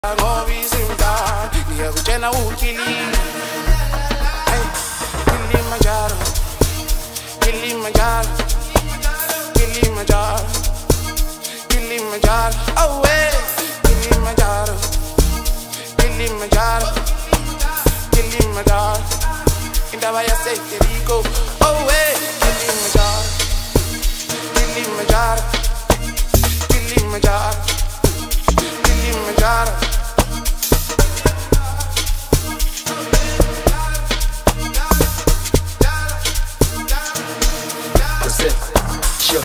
Ngiyakutshela ukilile Kilimanjaro Kilimanjaro Kilimanjaro Kilimanjaro oh hey Kilimanjaro Kilimanjaro Kilimanjaro Indaba yaseTeriko oh hey Kilimanjaro Kilimanjaro Kilimanjaro Kilimanjaro